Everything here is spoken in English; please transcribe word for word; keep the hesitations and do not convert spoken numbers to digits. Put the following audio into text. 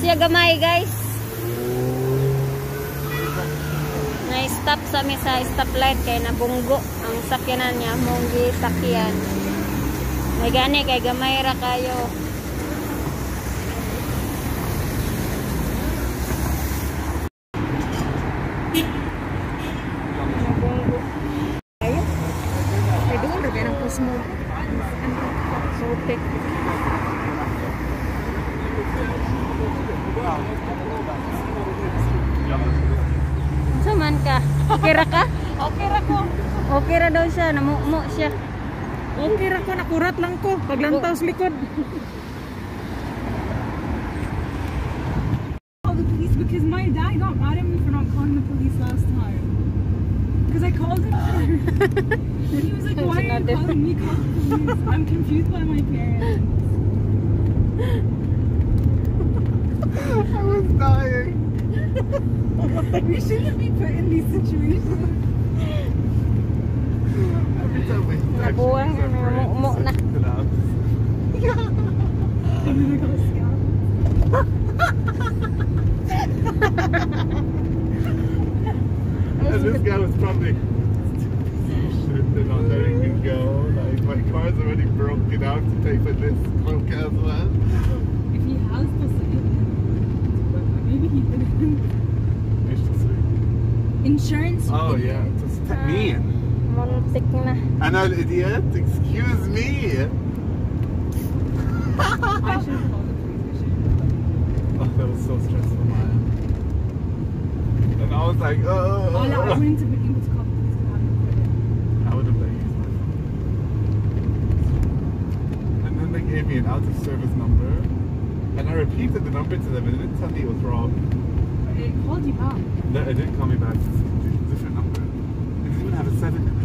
siya gamay, guys. Na-stop sa mi sa stoplight kay nabunggo ang sakyanan niya, mong gisakyan. May gani kay gamay ra kayo. Nabunggo. Ayo. Ay doon ra ganang pusmo. Sotek. Saman ka? Okay ra ka? Okay ra ko. Okay ra daw siya, namumo siya. Okay ra ko, nakurat lang ko. Paglantaw sa likod. Call the police because my dad got mad at me for not calling the police last time. Because I called him. And he was like, why are you calling me? Call the police. I'm confused by my parents. I was dying. We shouldn't be put in these situations. Every time we Nabuwang, namumo na. And this guy was probably shit, they're not letting me go. Like my car's already broken out to pay for this cloak as well. If he has to say it, but maybe he didn't. Insurance. Oh yeah, just take me in. Muntik na. An idiot? Excuse me. I should have called the police. Oh, that was so stressful, man. And I was like, oh. Oh, no, I wouldn't have been able to call the police because I hadn't quit it. I would have like used my phone. And then they gave me an out of service number. And I repeated the number to them and it didn't tell me it was wrong. It called you back. No, it didn't call me back. It's a different number. It didn't even have a seven in it.